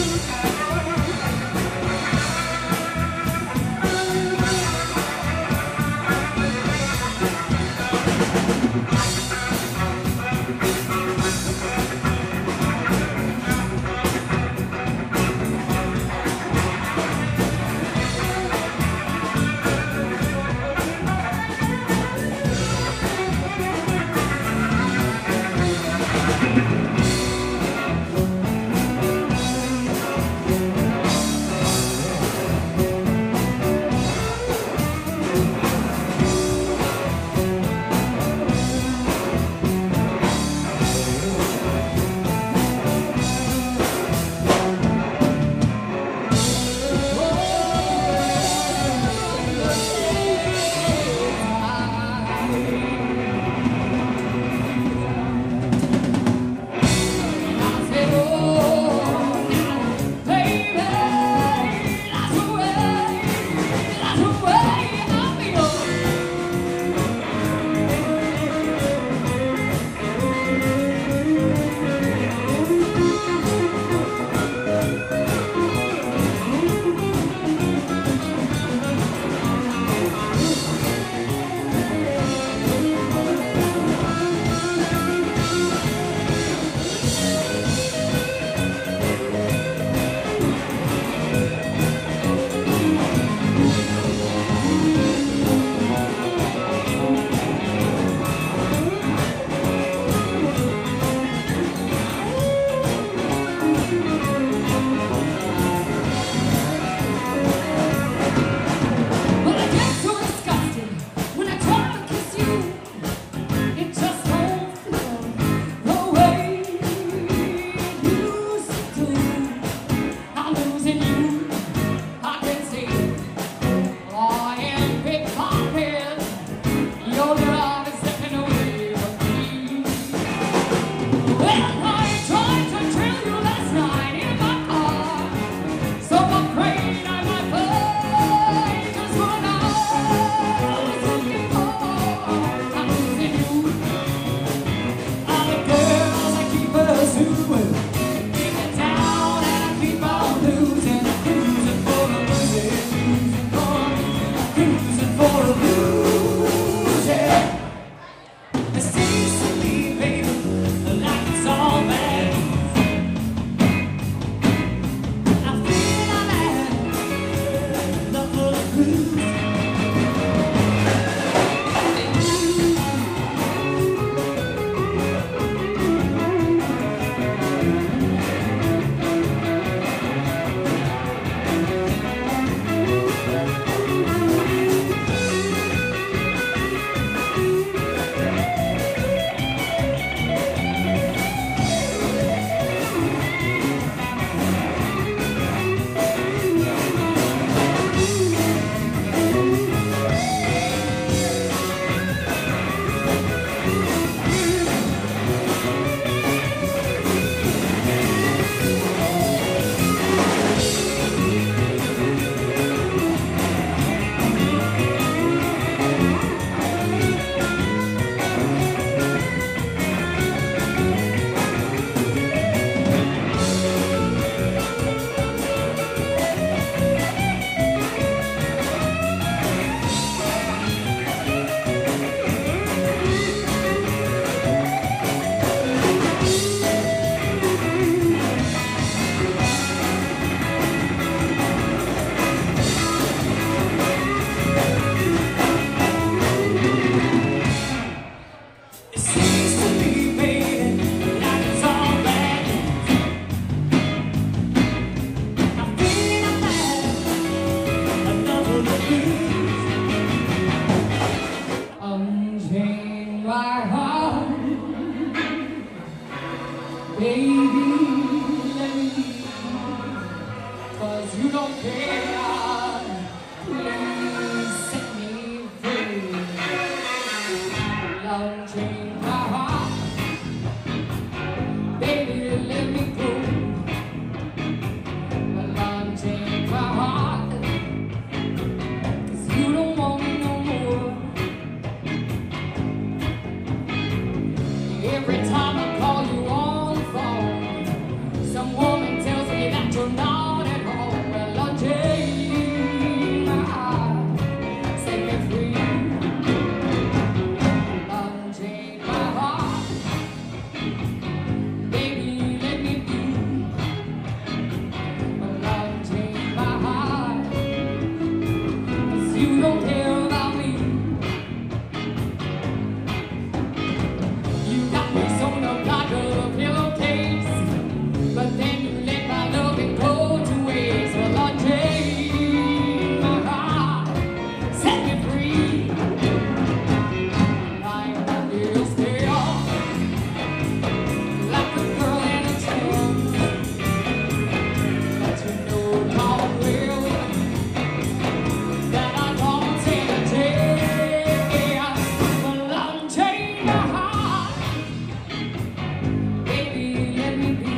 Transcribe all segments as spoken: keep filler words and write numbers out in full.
Every time I call you on the phone, some woman tells me that you're not you don't care about me. You got me sewn up like a pillowcase, but then you let my loving go to waste. Well, unchain my heart, set me free. I want you to stay on like a girl in a trance, but you know darn well that I don't take a chance. Well, unchain my heart, baby, let me be.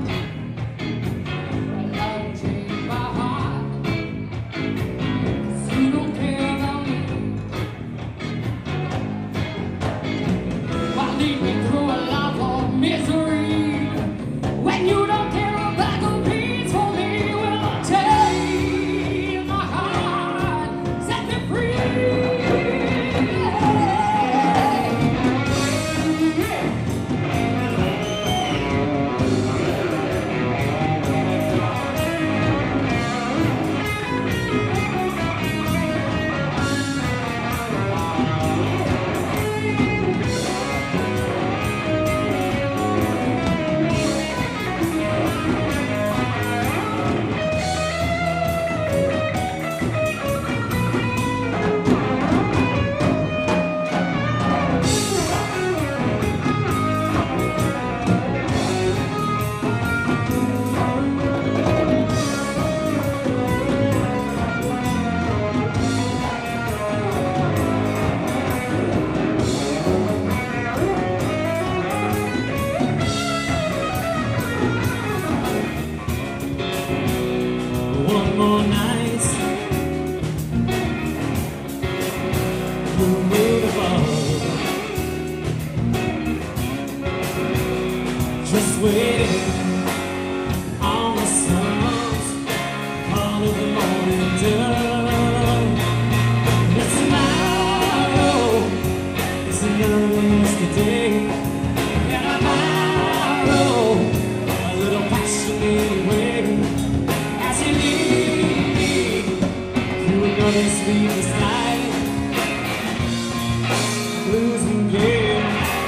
Well, unchain my heart, 'cause you don't care about me. Why lead me through a life of misery when you don't care about a piece for me? Well, unchain my heart, set me free. One more night, we'll move above. Just waiting on the sun's call of the morning dove. It's tomorrow, it's another yesterday, and tomorrow a little passion anyway. As you leave through another sleepless night, losing game.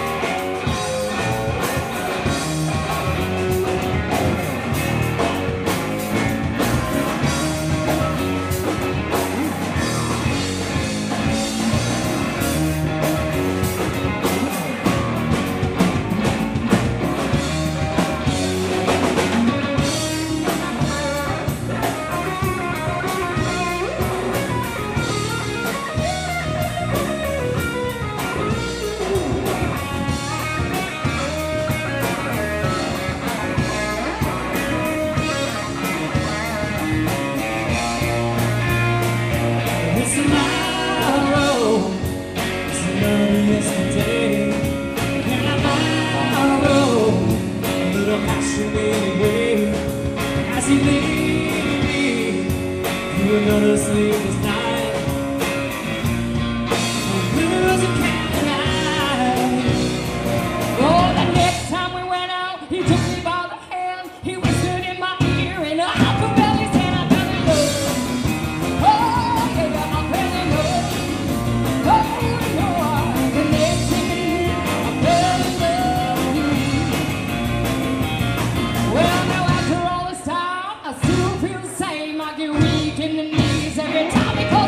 It's tomorrow, it's another yesterday, and tomorrow a little passion anyway. As you leave through another sleepless night, losing count of night. Oh, the next time we went out, he took me by the hand, he whispered in my ear, and I could barely stand. I fell in love. Oh, yeah, I fell in love. Oh, no, the next thing you knew, I fell in love. Well, now after all this time, I still feel the same. I get weak in the knees every time he calls.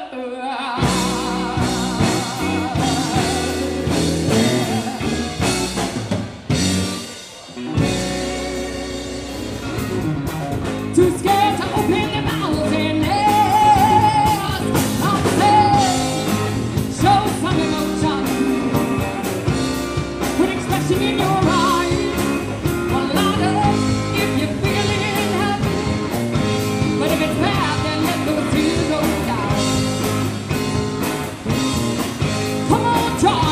Too scared to open their mouths and ask. I'll say, show some emotion. Put expression in your eyes. Well, light up if you're feeling happy. But if it's bad, then let those tears go down. Come on, try.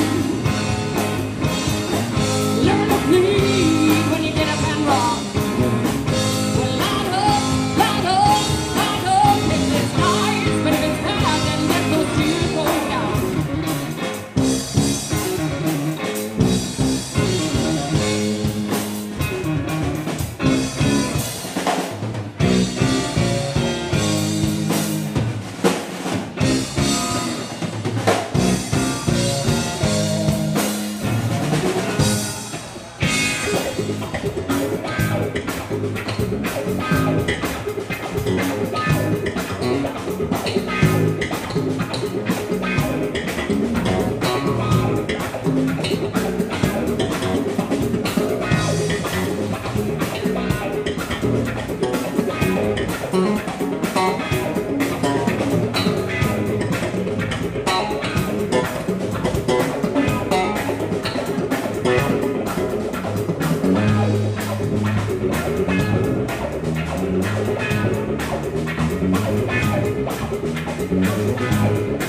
Learn to plead when you get up and wrong. Thank you.